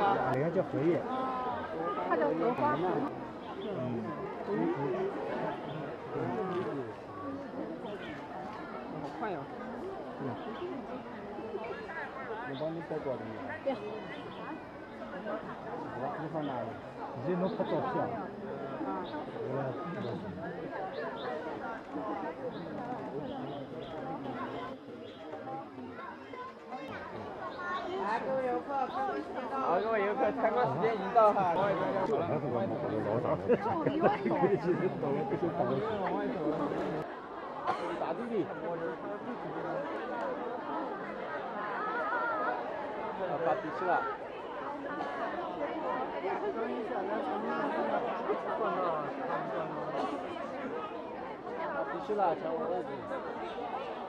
那个叫荷叶。 它叫荷花。 好快呀！ 我帮你再搞点。 对。 你放哪里？你能拍照片啊？ 各位游客，好，各位游客，参观时间已经到哈。往外走， 大弟弟。发脾气了。脾气了，抢我位置。